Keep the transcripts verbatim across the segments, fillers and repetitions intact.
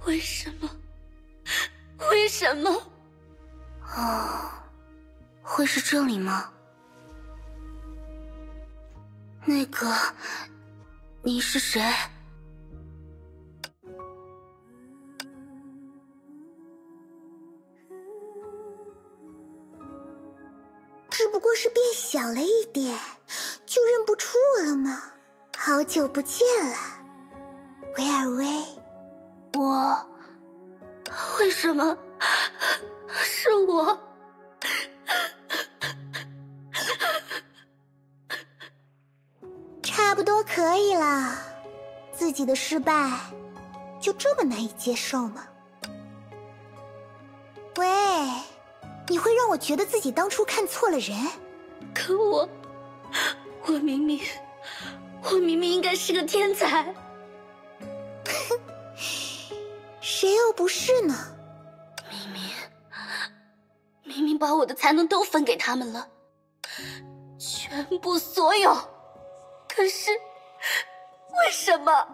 为什么？为什么？ 哦，会是这里吗？那个，你是谁？ 只不过是变小了一点，就认不出我了吗？好久不见了，维尔薇。 我为什么是我？ 差不多可以了，自己的失败就这么难以接受吗？喂，你会让我觉得自己当初看错了人？ 可我，我明明，我明明应该是个天才。 谁又不是呢？ 明明，明明把我的才能都分给他们了，全部所有。可是，为什么？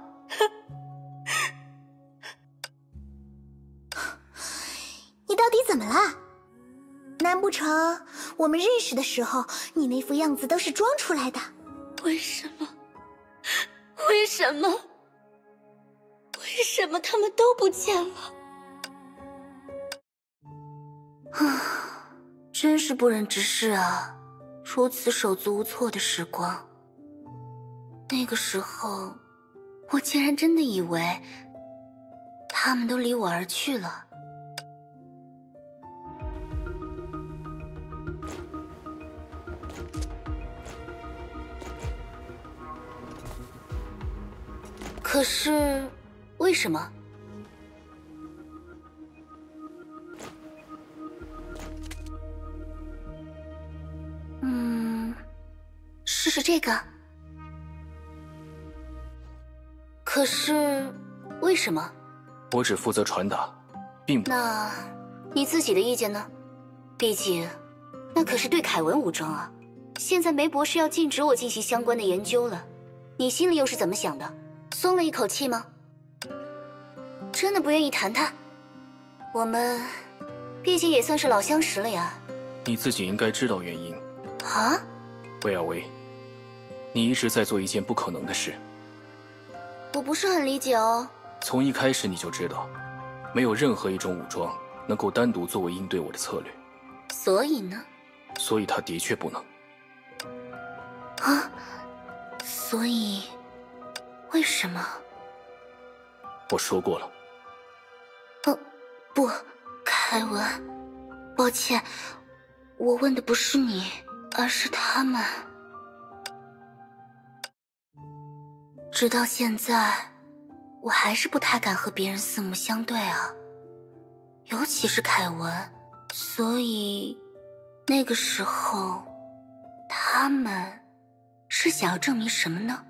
你到底怎么了？难不成我们认识的时候，你那副样子都是装出来的？ 为什么？为什么？为什么他们都不见了？ 啊，真是不忍直视啊！如此手足无措的时光。那个时候，我竟然真的以为他们都离我而去了。可是，为什么？嗯，试试这个。可是，为什么？ 我只负责传达，并不…… 那，你自己的意见呢？毕竟，那可是对凯文武装啊。现在梅博士要禁止我进行相关的研究了，你心里又是怎么想的？松了一口气吗？真的不愿意谈谈？我们，毕竟也算是老相识了呀。 你自己应该知道原因。 啊？ 薇尔薇，你一直在做一件不可能的事。 我不是很理解哦。 从一开始你就知道，没有任何一种武装能够单独作为应对我的策略。 所以呢？ 所以他的确不能。 啊？所以，为什么？ 我说过了。 呃，不，凯文，抱歉，我问的不是你，而是他们。直到现在，我还是不太敢和别人四目相对啊，尤其是凯文。所以，那个时候，他们是想要证明什么呢？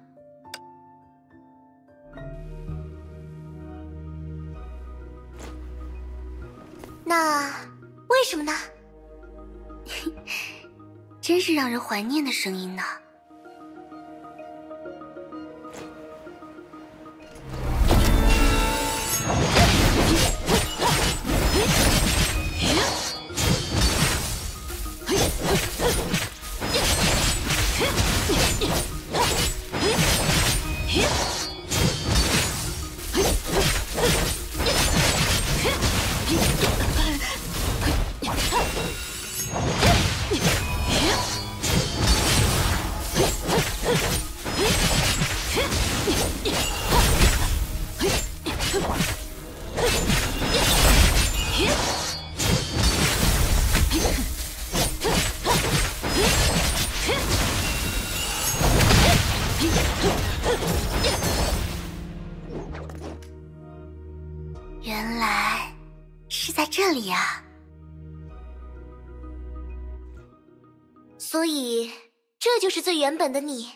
那为什么呢？ 真是让人怀念的声音呢。原来是在这里呀。所以，这就是最原本的你。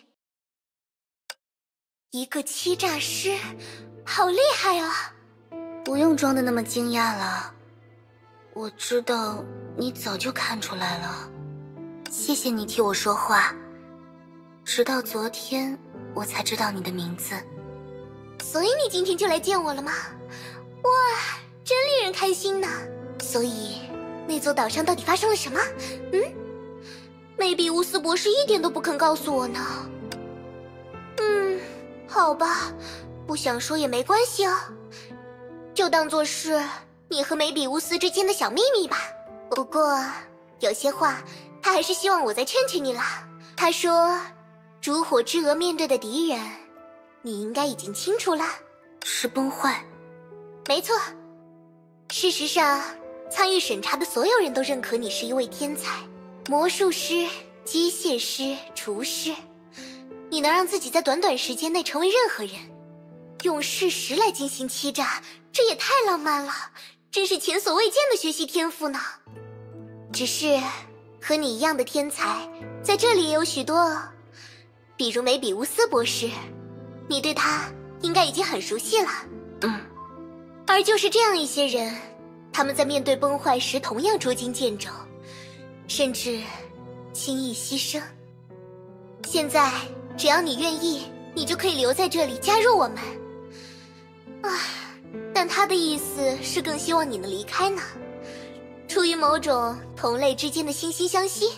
一个欺诈师，好厉害啊！不用装的那么惊讶了，我知道你早就看出来了。谢谢你替我说话，直到昨天我才知道你的名字。所以你今天就来见我了吗？ 哇，真令人开心呢。所以，那座岛上到底发生了什么？嗯？梅比乌斯博士一点都不肯告诉我呢。嗯，好吧，不想说也没关系啊，就当做是你和梅比乌斯之间的小秘密吧。不过，有些话他还是希望我再劝劝你啦。他说，烛火之蛾面对的敌人，你应该已经清楚了。 是崩坏。 没错，事实上，参与审查的所有人都认可你是一位天才，魔术师、机械师、厨师，你能让自己在短短时间内成为任何人，用事实来进行欺诈，这也太浪漫了，真是前所未见的学习天赋呢。只是，和你一样的天才，在这里也有许多，比如梅比乌斯博士，你对他应该已经很熟悉了。 嗯， 而就是这样一些人，他们在面对崩坏时同样捉襟见肘，甚至轻易牺牲。现在只要你愿意，你就可以留在这里加入我们。唉，但他的意思是更希望你能离开呢，出于某种同类之间的惺惺相惜。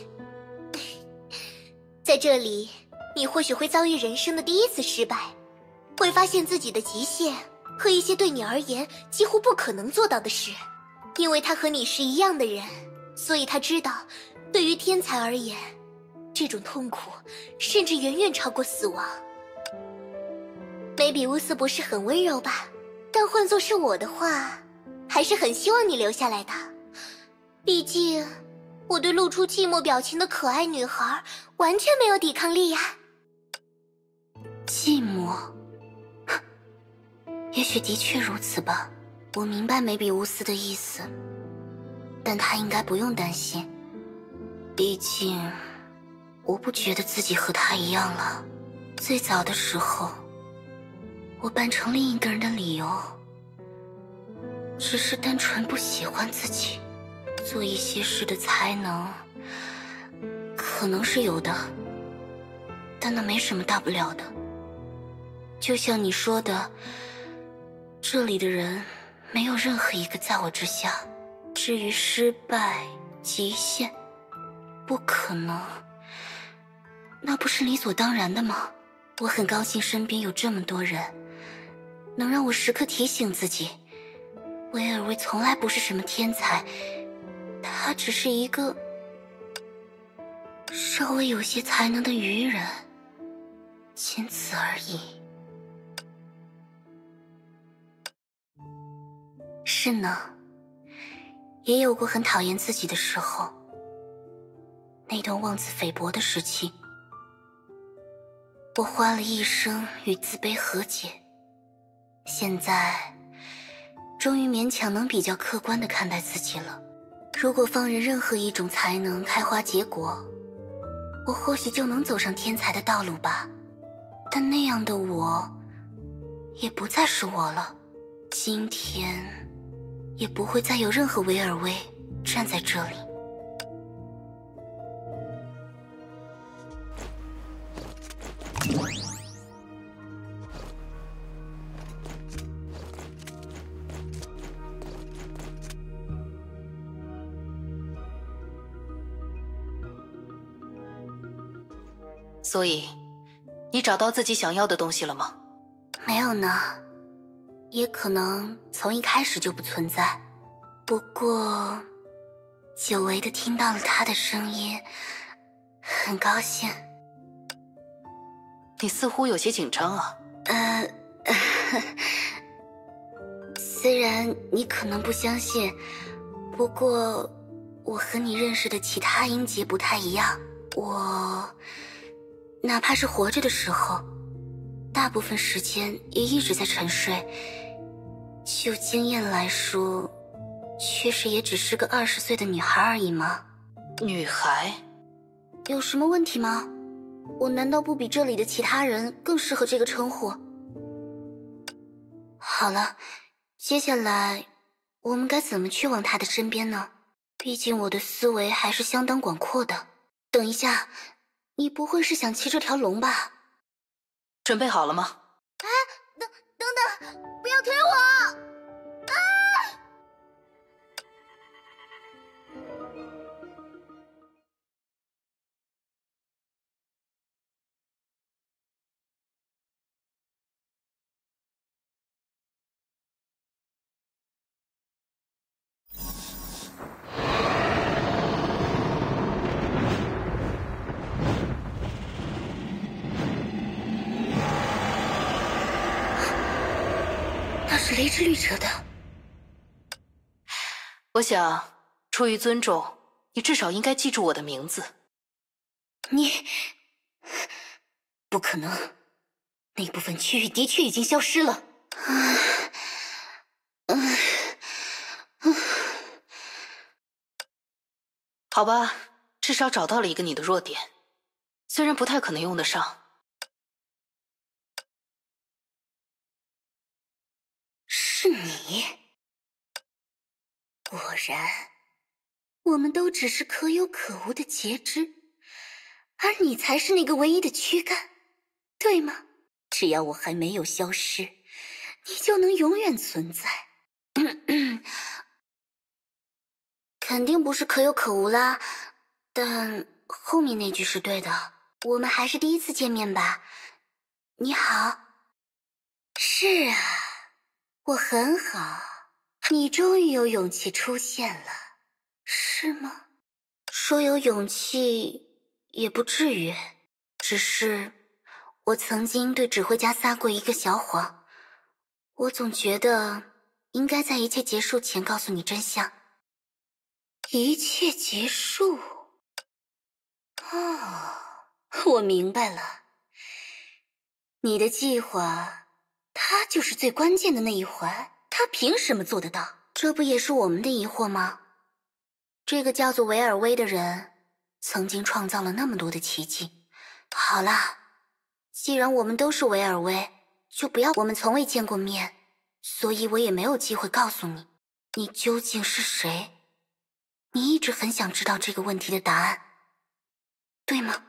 在这里，你或许会遭遇人生的第一次失败，会发现自己的极限和一些对你而言几乎不可能做到的事。因为他和你是一样的人，所以他知道，对于天才而言，这种痛苦甚至远远超过死亡。梅比乌斯不是很温柔吧？但换作是我的话，还是很希望你留下来的。毕竟，我对露出寂寞表情的可爱女孩完全没有抵抗力呀。 寂寞，也许的确如此吧。我明白梅比乌斯的意思，但他应该不用担心。毕竟，我不觉得自己和他一样了。最早的时候，我扮成另一个人的理由，只是单纯不喜欢自己。做一些事的才能，可能是有的，但那没什么大不了的。就像你说的，这里的人没有任何一个在我之下。至于失败、极限，不可能，那不是理所当然的吗？我很高兴身边有这么多人，能让我时刻提醒自己，维尔维从来不是什么天才，他只是一个稍微有些才能的愚人，仅此而已。是呢，也有过很讨厌自己的时候，那段妄自菲薄的时期，我花了一生与自卑和解，现在终于勉强能比较客观地看待自己了。如果放任任何一种才能开花结果，我或许就能走上天才的道路吧。但那样的我也不再是我了，今天也不会再有任何维尔薇站在这里。 所以，你找到自己想要的东西了吗？ 没有呢，也可能从一开始就不存在。不过，久违的听到了他的声音，很高兴。 你似乎有些紧张啊。 呃，虽然你可能不相信，不过我和你认识的其他英杰不太一样。我哪怕是活着的时候，大部分时间也一直在沉睡。就经验来说，确实也只是个二十岁的女孩而已嘛。 女孩？ 有什么问题吗？我难道不比这里的其他人更适合这个称呼？好了，接下来我们该怎么去往他的身边呢？毕竟我的思维还是相当广阔的。等一下，你不会是想骑这条龙吧？ 准备好了吗？ 哎，等等等，不要推我！啊！ 雷之律者的。 我想，出于尊重，你至少应该记住我的名字。 你不可能，那部分区域的确已经消失了。 好吧，至少找到了一个你的弱点，虽然不太可能用得上。 是你，果然，我们都只是可有可无的截肢，而你才是那个唯一的躯干，对吗？只要我还没有消失，你就能永远存在。肯定不是可有可无啦，但后面那句是对的。我们还是第一次见面吧？你好。是啊，我很好。你终于有勇气出现了，是吗？说有勇气也不至于，只是我曾经对指挥家撒过一个小谎，我总觉得应该在一切结束前告诉你真相。一切结束？哦，我明白了。你的计划，他就是最关键的那一环，他凭什么做得到？这不也是我们的疑惑吗？这个叫做维尔威的人，曾经创造了那么多的奇迹。好啦，既然我们都是维尔威，就不要。我们从未见过面，所以我也没有机会告诉你，你究竟是谁。你一直很想知道这个问题的答案，对吗？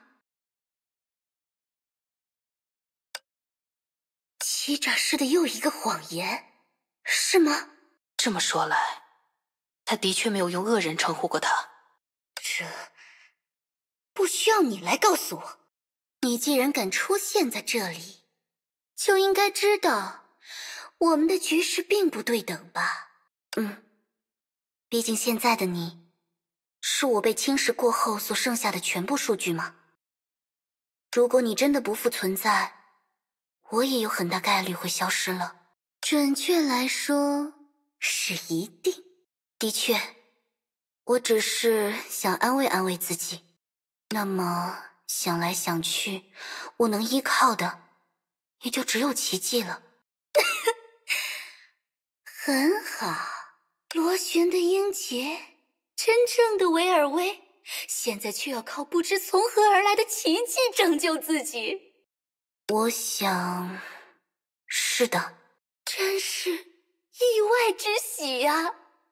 欺诈师的又一个谎言，是吗？ 这么说来，他的确没有用恶人称呼过他。 这不需要你来告诉我。你既然敢出现在这里，就应该知道我们的局势并不对等吧？嗯，毕竟现在的你是我被侵蚀过后所剩下的全部数据吗？如果你真的不复存在，我也有很大概率会消失了。准确来说，是一定。的确，我只是想安慰安慰自己。那么想来想去，我能依靠的也就只有奇迹了。很好，螺旋的英杰，真正的维尔威，现在却要靠不知从何而来的奇迹拯救自己。我想，是的，真是意外之喜呀！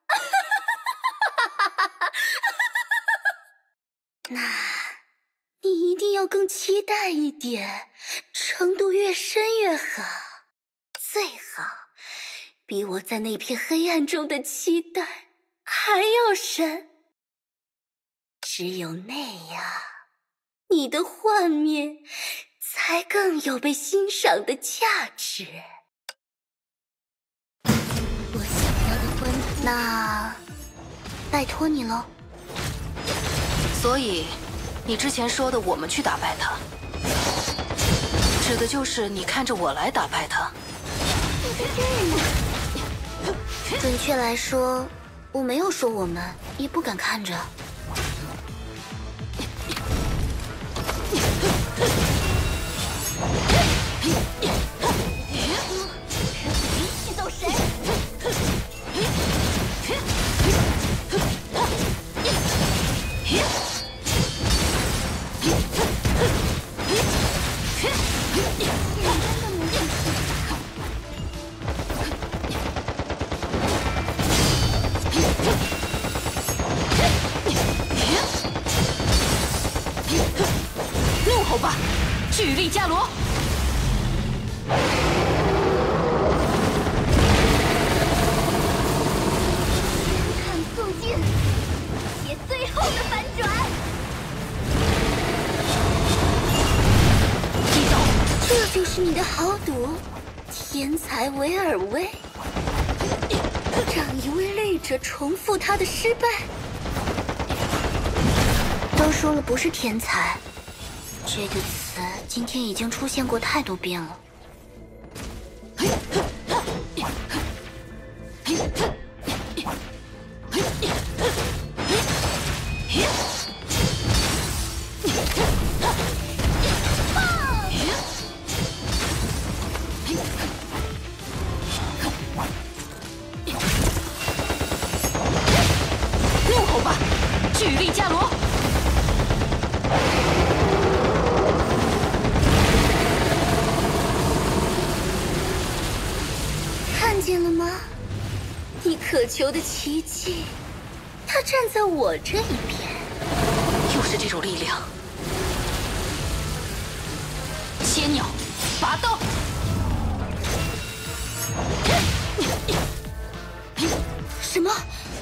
那你一定要更期待一点，程度越深越好，最好比我在那片黑暗中的期待还要深。只有那样，你的幻灭才更有被欣赏的价值。我想要的欢呼，那拜托你喽。 所以，你之前说的我们去打败他，指的就是你看着我来打败他。 准确来说，我没有说我们，也不敢看着。 去揍谁？ 怒吼吧，巨力伽罗！ 看速进，接最后的反转。 击倒！ 这就是你的豪赌，天才维尔威，让一位律者重复他的失败。都说了不是天才，这个词今天已经出现过太多遍了。 渴求的奇迹，他站在我这一边。 又是这种力量。千鸟，拔刀！ 什么？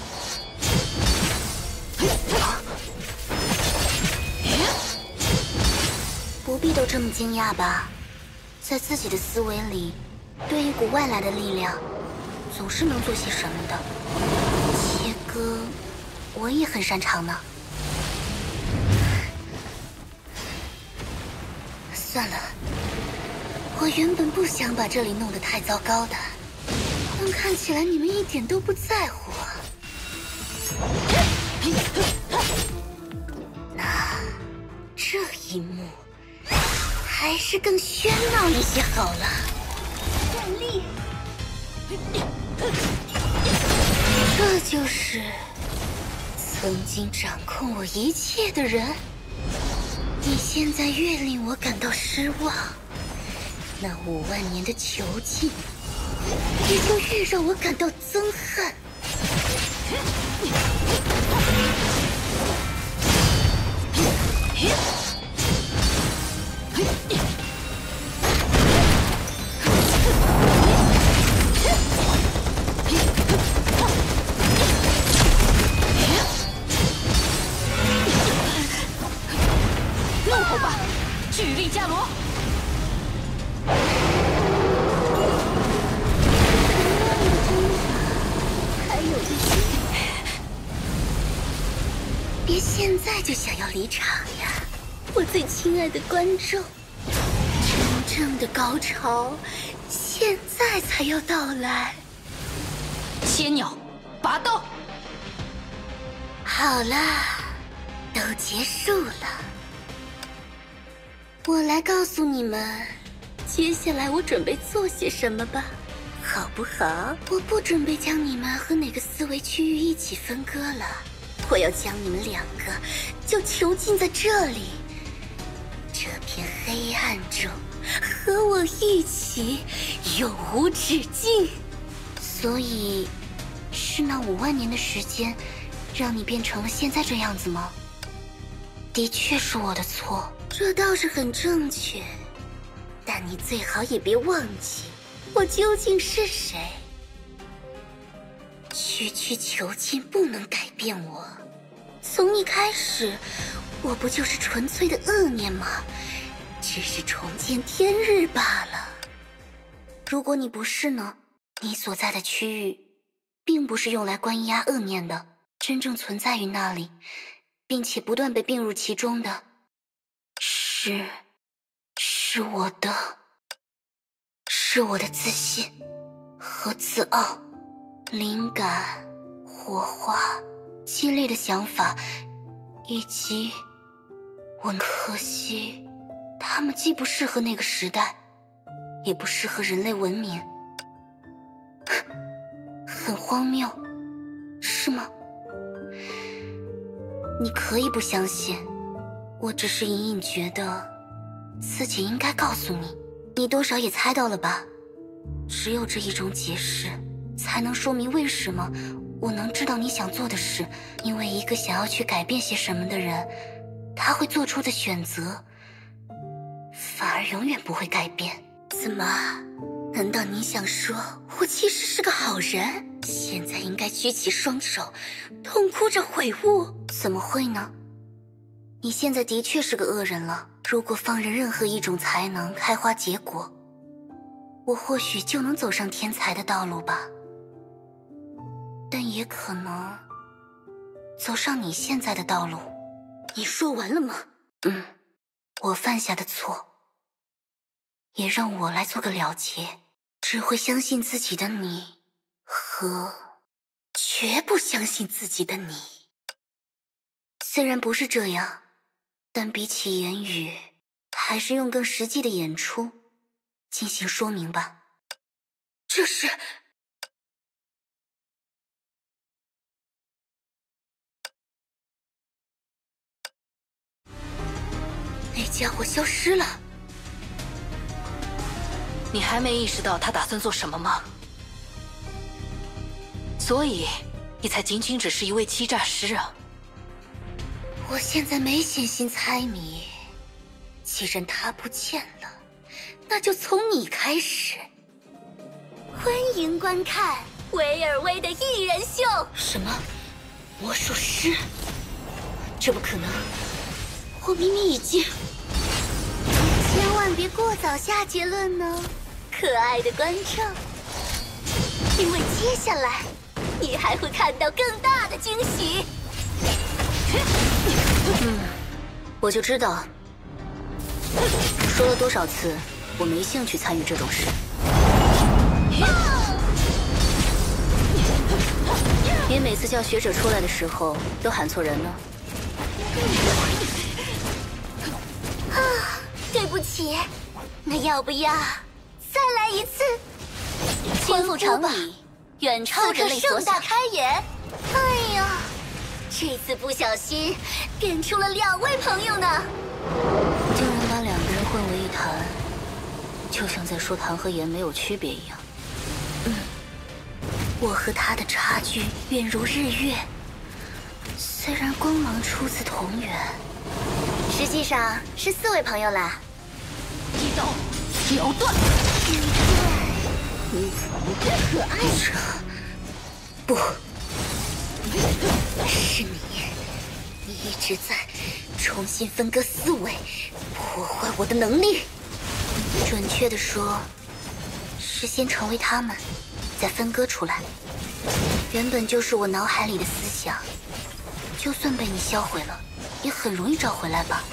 不必都这么惊讶吧，在自己的思维里，对一股外来的力量，总是能做些什么的。切割，我也很擅长呢。算了，我原本不想把这里弄得太糟糕的，但看起来你们一点都不在乎啊。那这一幕还是更喧闹一些好了。 战力， 这就是曾经掌控我一切的人。你现在越令我感到失望，那五万年的囚禁也就越让我感到憎恨。 怒吼吧，巨力伽罗！ 还有一些，别现在就想要离场呀，我最亲爱的观众！真正的高潮现在才要到来。 千鸟，拔刀！ 好啦，都结束了。我来告诉你们，接下来我准备做些什么吧，好不好？我不准备将你们和哪个思维区域一起分割了，我要将你们两个就囚禁在这里，这片黑暗中，和我一起永无止境。所以，是那五万年的时间，让你变成了现在这样子吗？的确是我的错，这倒是很正确。但你最好也别忘记，我究竟是谁。区区囚禁不能改变我，从一开始，我不就是纯粹的恶念吗？只是重见天日罢了。如果你不是呢？你所在的区域，并不是用来关押恶念的，真正存在于那里，并且不断被并入其中的，是，是我的，是我的自信和自傲，灵感、火花、激烈的想法，以及，很可惜，他们既不适合那个时代，也不适合人类文明。很荒谬，是吗？你可以不相信，我只是隐隐觉得自己应该告诉你，你多少也猜到了吧？只有这一种解释，才能说明为什么我能知道你想做的事。因为一个想要去改变些什么的人，他会做出的选择，反而永远不会改变。怎么？难道你想说我其实是个好人？现在应该举起双手，痛哭着悔悟？怎么会呢？你现在的确是个恶人了。如果放任任何一种才能开花结果，我或许就能走上天才的道路吧。但也可能走上你现在的道路。你说完了吗？嗯，我犯下的错，也让我来做个了结。只会相信自己的你，和绝不相信自己的你。虽然不是这样，但比起言语，还是用更实际的演出进行说明吧。这是……那家伙消失了。 你还没意识到他打算做什么吗？ 所以你才仅仅只是一位欺诈师啊！ 我现在没闲心猜谜，既然他不见了，那就从你开始。 欢迎观看维尔薇的一人秀。 什么？魔术师？这不可能！我明明已经…… 千万别过早下结论呢，可爱的观众，因为接下来你还会看到更大的惊喜。 嗯，我就知道。说了多少次，我没兴趣参与这种事。别每次叫学者出来的时候都喊错人呢。 啊，对不起，那要不要再来一次？ 天赋长矣，远超人类所盛大想。 开眼！哎呀，这次不小心变出了两位朋友呢。 竟然把两个人混为一谈，就像在说糖和盐没有区别一样。嗯，我和他的差距远如日月，虽然光芒出自同源， 实际上是四位朋友啦。 一刀秒断！ 你怎么可爱着？不，是你，你一直在重新分割思维，破坏我的能力。准确的说，是先成为他们，再分割出来。原本就是我脑海里的思想，就算被你销毁了，也很容易找回来吧。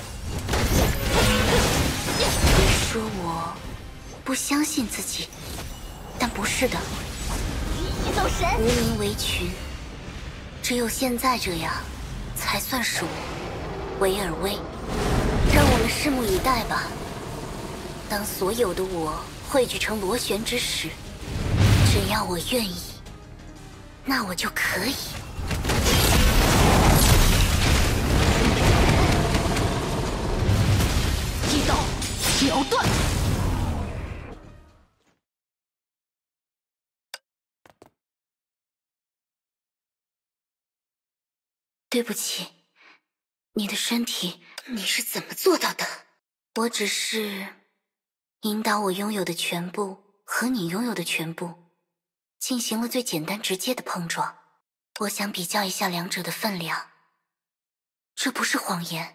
别说我不相信自己，但不是的， 走神！ 无名为群，只有现在这样，才算是我，维尔薇。让我们拭目以待吧。当所有的我汇聚成螺旋之时，只要我愿意，那我就可以。 一刀秒断！ 对不起，你的身体你是怎么做到的？我只是引导我拥有的全部和你拥有的全部，进行了最简单直接的碰撞。我想比较一下两者的分量，这不是谎言。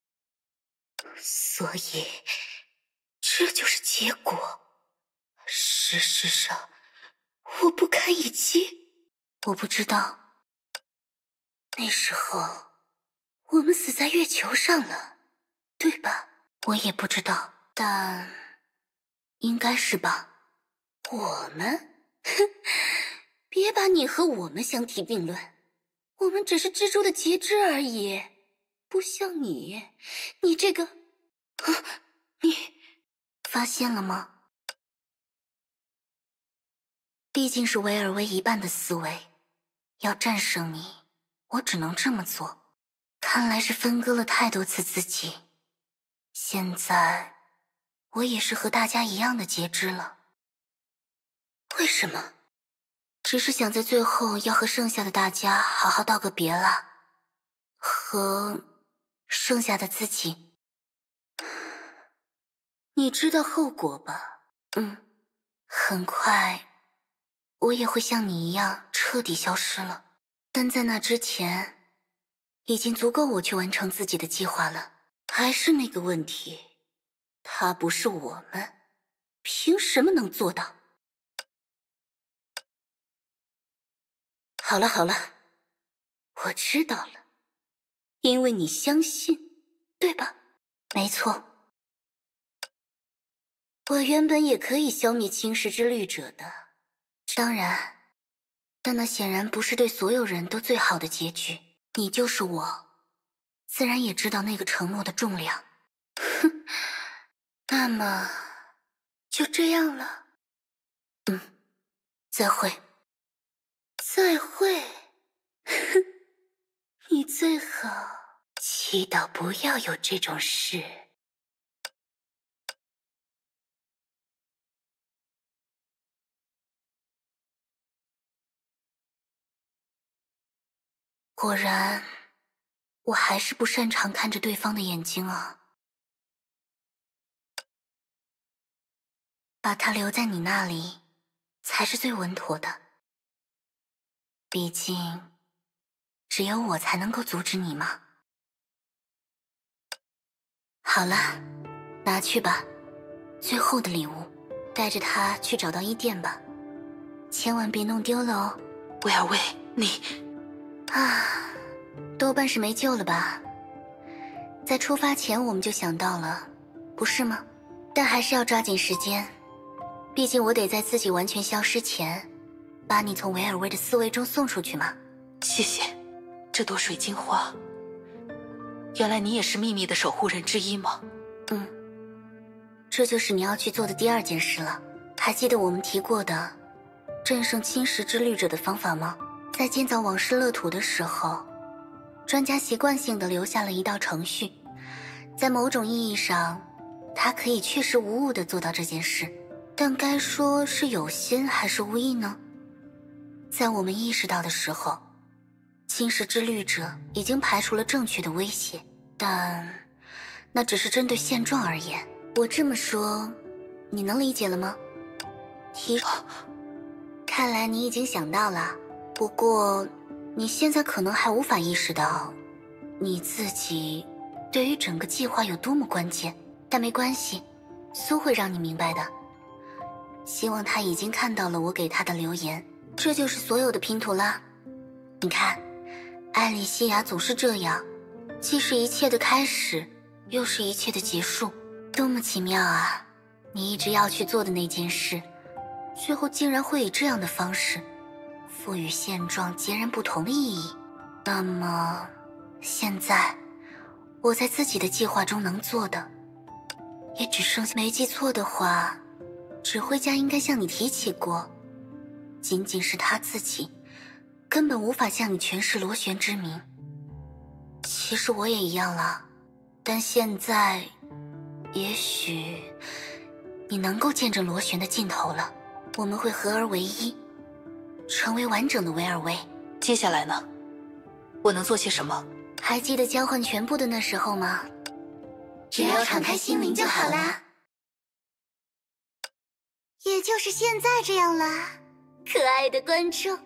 所以，这就是结果。事实上，我不堪一击。我不知道，那时候我们死在月球上了，对吧？我也不知道，但应该是吧。我们？哼，别把你和我们相提并论，我们只是蜘蛛的截肢而已，不像你，你这个……啊，你发现了吗？毕竟是维尔薇一半的思维，要战胜你，我只能这么做。看来是分割了太多次自己，现在我也是和大家一样的截肢了。为什么？只是想在最后要和剩下的大家好好道个别了，和剩下的自己。你知道后果吧？嗯，很快我也会像你一样彻底消失了，但在那之前已经足够我去完成自己的计划了。还是那个问题，他不是我们，凭什么能做到？好了好了，我知道了，因为你相信，对吧？没错，我原本也可以消灭侵蚀之律者的，当然，但那显然不是对所有人都最好的结局。你就是我，自然也知道那个承诺的重量。哼，那么就这样了。嗯，再会。再会。哼，你最好祈祷不要有这种事。 果然，我还是不擅长看着对方的眼睛啊。把他留在你那里，才是最稳妥的。毕竟，只有我才能够阻止你嘛。好了，拿去吧，最后的礼物，带着它去找到伊甸吧，千万别弄丢了哦。 威尔威，你啊，多半是没救了吧？在出发前我们就想到了，不是吗？但还是要抓紧时间，毕竟我得在自己完全消失前，把你从维尔威的思维中送出去嘛。 谢谢，这朵水晶花。原来你也是秘密的守护人之一吗？ 嗯，这就是你要去做的第二件事了。还记得我们提过的战胜侵蚀之律者的方法吗？在建造往事乐土的时候，专家习惯性地留下了一道程序，在某种意义上，他可以确实无误地做到这件事。但该说是有心还是无意呢？在我们意识到的时候，侵蚀之律者已经排除了正确的威胁，但那只是针对现状而言。我这么说，你能理解了吗？提，看来你已经想到了，不过你现在可能还无法意识到你自己对于整个计划有多么关键。但没关系，苏会让你明白的。希望他已经看到了我给他的留言，这就是所有的拼图啦。你看，艾莉西亚总是这样，既是一切的开始，又是一切的结束，多么奇妙啊！你一直要去做的那件事，最后竟然会以这样的方式，赋予现状截然不同的意义。那么，现在，我在自己的计划中能做的，也只剩下，没记错的话，指挥家应该向你提起过，仅仅是他自己根本无法向你诠释螺旋之谜。其实我也一样了，但现在也许你能够见证螺旋的尽头了。我们会合而为一，成为完整的维尔威。 接下来呢？我能做些什么？ 还记得交换全部的那时候吗？ 只要敞开心灵就好啦。也就是现在这样啦，可爱的观众。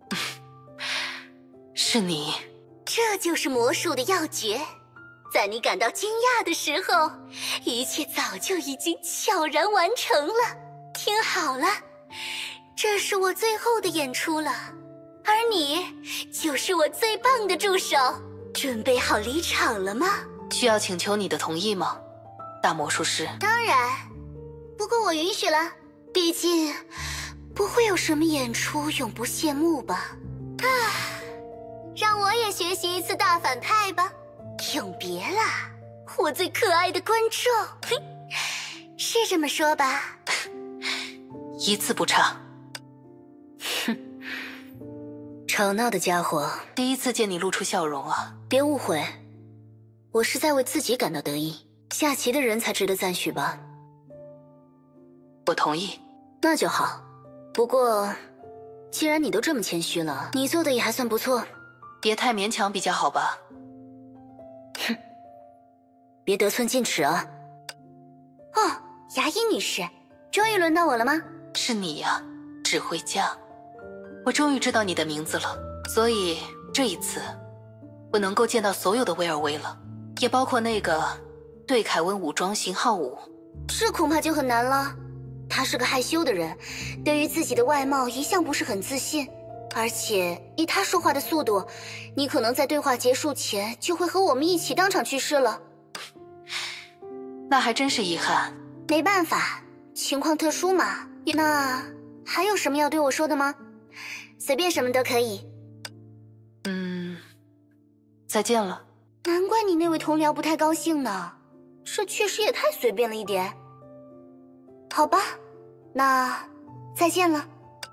是你。 这就是魔术的要诀，在你感到惊讶的时候，一切早就已经悄然完成了。听好了，这是我最后的演出了，而你就是我最棒的助手。准备好离场了吗？ 需要请求你的同意吗，大魔术师？ 当然，不过我允许了，毕竟不会有什么演出永不谢幕吧。啊，让我也学习一次大反派吧。永别啦，我最可爱的观众。哼，是这么说吧？ 一字不差。 哼，吵闹的家伙， 第一次见你露出笑容啊。 别误会，我是在为自己感到得意。下棋的人才值得赞许吧？ 我同意。 那就好。不过，既然你都这么谦虚了，你做的也还算不错。 别太勉强比较好吧？ 哼，别得寸进尺啊！ 哦，牙医女士， 终于轮到我了吗？ 是你呀，指挥家。我终于知道你的名字了，所以这一次，我能够见到所有的威尔威了，也包括那个对凯文武装型号五。 这恐怕就很难了。他是个害羞的人，对于自己的外貌一向不是很自信，而且以他说话的速度，你可能在对话结束前就会和我们一起当场去世了。 那还真是遗憾。 没办法，情况特殊嘛。那还有什么要对我说的吗？随便什么都可以。 嗯，再见了。 难怪你那位同僚不太高兴呢，这确实也太随便了一点。好吧，那再见了。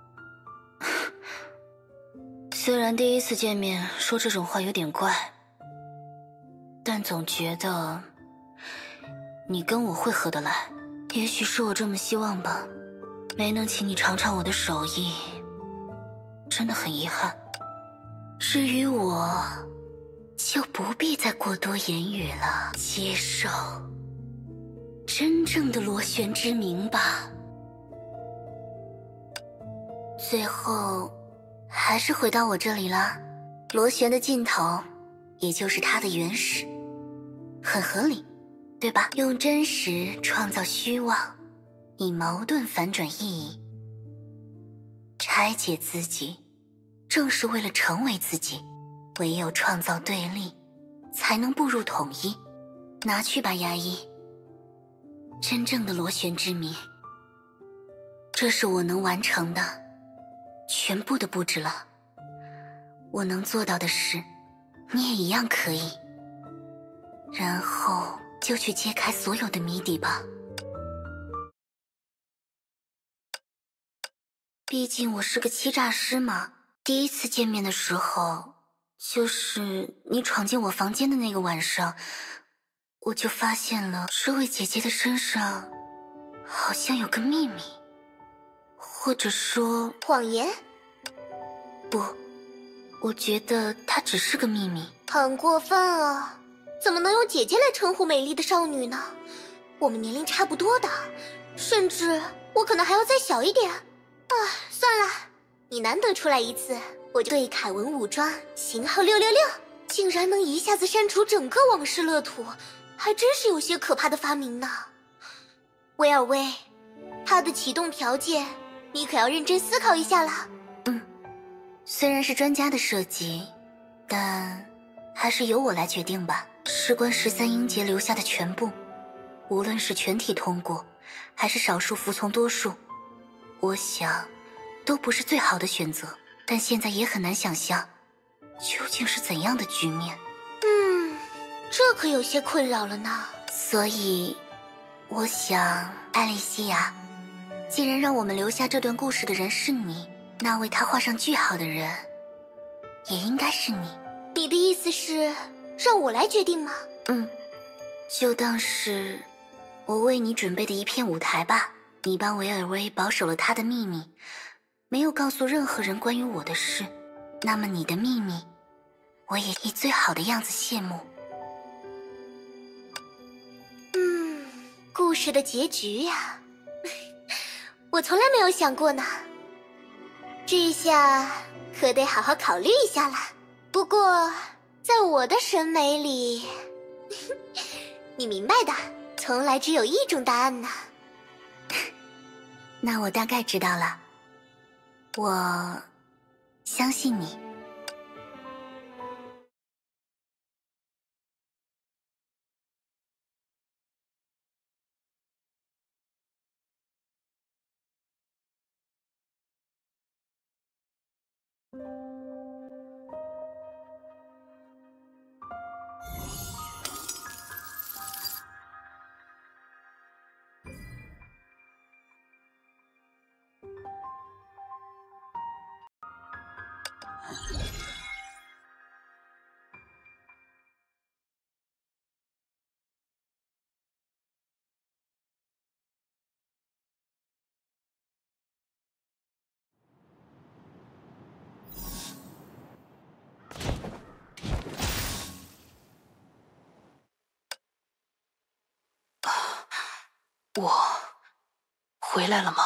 虽然第一次见面说这种话有点怪，但总觉得你跟我会合得来。也许是我这么希望吧，没能请你尝尝我的手艺，真的很遗憾。 至于我，就不必再过多言语了，接受真正的螺旋之谜吧。最后，还是回到我这里了。螺旋的尽头，也就是它的原始，很合理，对吧？用真实创造虚妄，以矛盾反转意义。拆解自己，正是为了成为自己。唯有创造对立，才能步入统一。拿去吧，牙医。真正的螺旋之谜，这是我能完成的全部的布置了。我能做到的事，你也一样可以。然后就去揭开所有的谜底吧。毕竟我是个欺诈师嘛。第一次见面的时候，就是你闯进我房间的那个晚上，我就发现了这位姐姐的身上好像有个秘密，或者说谎言？ 不，我觉得它只是个秘密。 很过分啊！怎么能用姐姐来称呼美丽的少女呢？我们年龄差不多的，甚至我可能还要再小一点。啊，算了，你难得出来一次，我就对凯文武装型号六六六，竟然能一下子删除整个往事乐土，还真是有些可怕的发明呢。威尔威，它的启动条件，你可要认真思考一下了。 嗯，虽然是专家的设计，但还是由我来决定吧。事关十三英杰留下的全部，无论是全体通过，还是少数服从多数，我想都不是最好的选择。但现在也很难想象究竟是怎样的局面。 嗯，这可有些困扰了呢。 所以我想，艾莉西亚，既然让我们留下这段故事的人是你，那为他画上句号的人也应该是你。 你的意思是让我来决定吗？ 嗯，就当是我为你准备的一片舞台吧。你帮维尔薇保守了他的秘密，没有告诉任何人关于我的事，那么你的秘密，我也以最好的样子谢幕。 嗯，故事的结局呀，我从来没有想过呢。这下可得好好考虑一下了。不过，在我的审美里，你明白的，从来只有一种答案呢。 那我大概知道了，我相信你。 我回来了吗？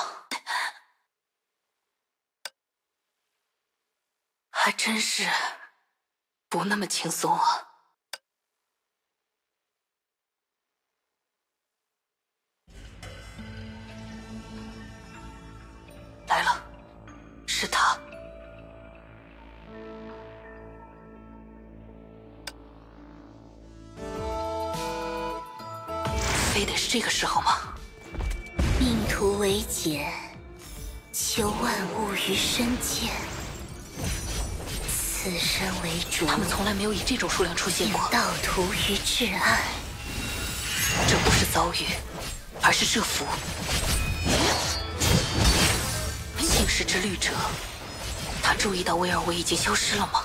还真是不那么轻松啊。来了，是他。非得是这个时候吗？ 命途为简，求万物于身间。此身为主， 他们从来没有以这种数量出现过。 道途于至暗， 这不是遭遇，而是设伏。姓氏之律者，他注意到威尔威已经消失了吗？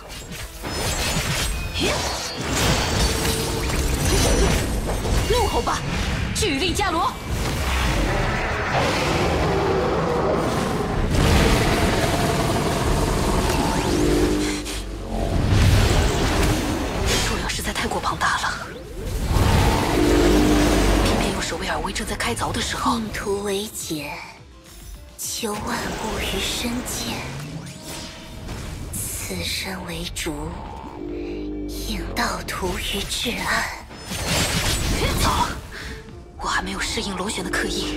怒吼吧，巨力伽罗！ 的时候。 命途为简，求万物于身间。此身为主，引道途于至暗。 糟了，我还没有适应螺旋的刻印。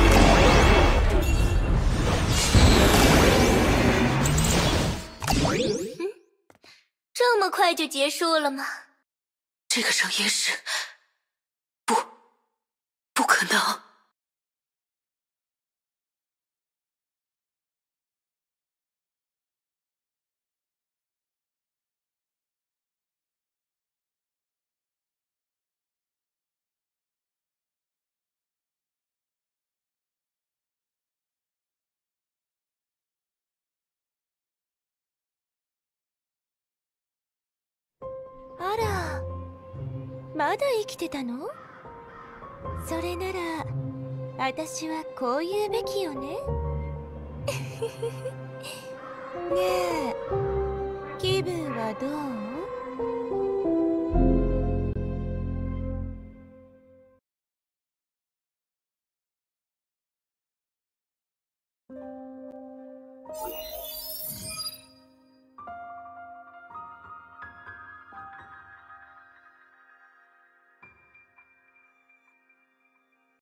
嗯，这么快就结束了吗？ 这个声音是……不，不可能！ あら、まだ生きてたの？それなら私はこう言うべきよね。ねえ、気分はどう？